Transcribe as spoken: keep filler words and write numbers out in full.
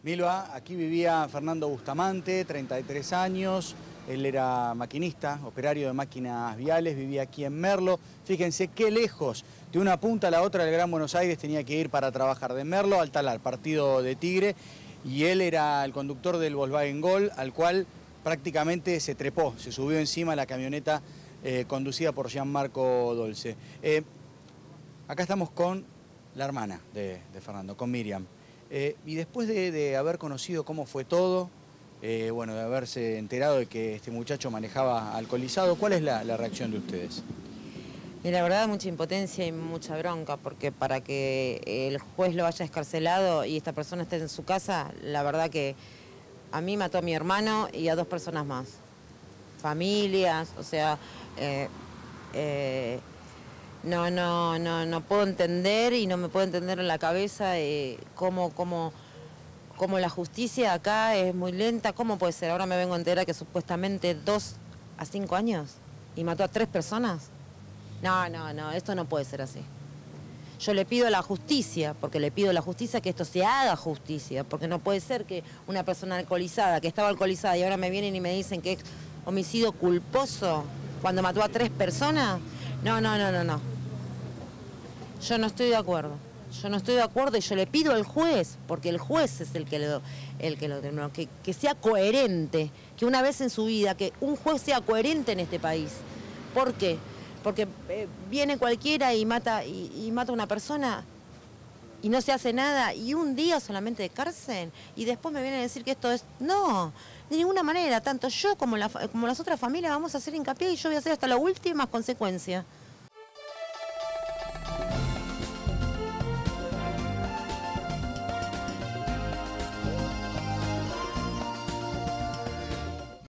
Milva, aquí vivía Fernando Bustamante, treinta y tres años. Él era maquinista, operario de máquinas viales, vivía aquí en Merlo. Fíjense qué lejos, de una punta a la otra del Gran Buenos Aires tenía que ir para trabajar. De Merlo al Talar, partido de Tigre, y él era el conductor del Volkswagen Gol, al cual prácticamente se trepó, se subió encima la camioneta eh, conducida por Gianmarco Dolce. Eh, acá estamos con la hermana de, de Fernando, con Miriam. Eh, y después de, de haber conocido cómo fue todo, Eh, bueno, de haberse enterado de que este muchacho manejaba alcoholizado, ¿cuál es la, la reacción de ustedes? Y la verdad, mucha impotencia y mucha bronca, porque para que el juez lo haya excarcelado y esta persona esté en su casa, la verdad que a mí mató a mi hermano y a dos personas más. Familias, o sea, eh, eh, no, no, no, no puedo entender y no me puedo entender en la cabeza eh, cómo, cómo Como la justicia acá es muy lenta. ¿Cómo puede ser? Ahora me vengo a enterar que supuestamente dos a cinco años y mató a tres personas. No, no, no, esto no puede ser así. Yo le pido a la justicia, porque le pido a la justicia que esto se haga justicia, porque no puede ser que una persona alcoholizada, que estaba alcoholizada y ahora me vienen y me dicen que es homicidio culposo cuando mató a tres personas. No, no, no, no, no. Yo no estoy de acuerdo. Yo no estoy de acuerdo y yo le pido al juez, porque el juez es el que lo, el que lo terminó, que, que sea coherente, que una vez en su vida, que un juez sea coherente en este país. ¿Por qué? Porque eh, viene cualquiera y mata, y, y mata a una persona y no se hace nada, y un día solamente de cárcel, y después me vienen a decir que esto es... No, de ninguna manera, tanto yo como, la, como las otras familias vamos a hacer hincapié y yo voy a hacer hasta las últimas consecuencias.